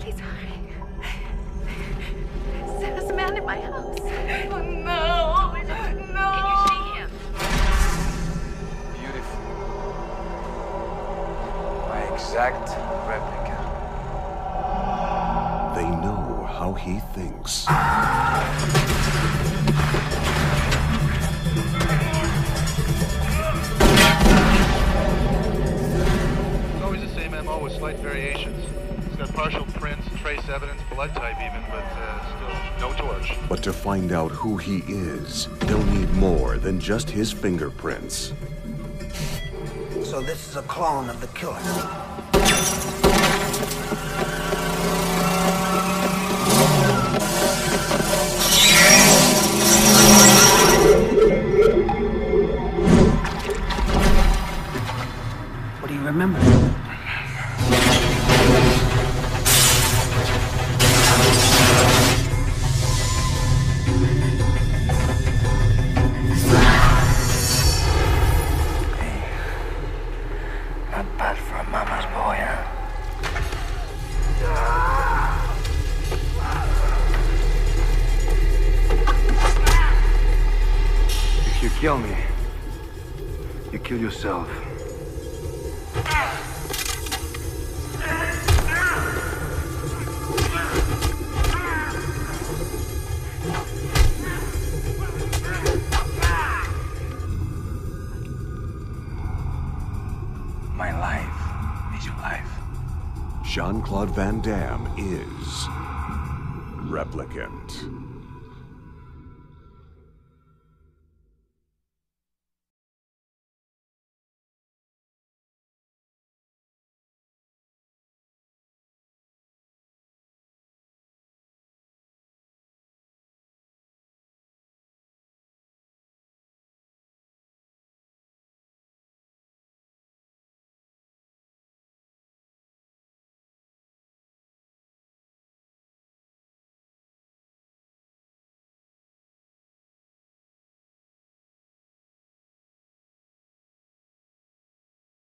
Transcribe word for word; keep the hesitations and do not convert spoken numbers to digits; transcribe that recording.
Please hurry. There's a man in my house. Oh, no. No. Can you see him? Beautiful. My exact replica. They know how he thinks. It's always the same M O with slight variations. He's got partial prints, trace evidence, blood type even, but uh, still no torch. But to find out who he is, they'll need more than just his fingerprints. So this is a clone of the killer. What do you remember? Not bad for a mama's boy, huh? If you kill me, you kill yourself. My life is your life. Jean-Claude Van Damme is Replicant.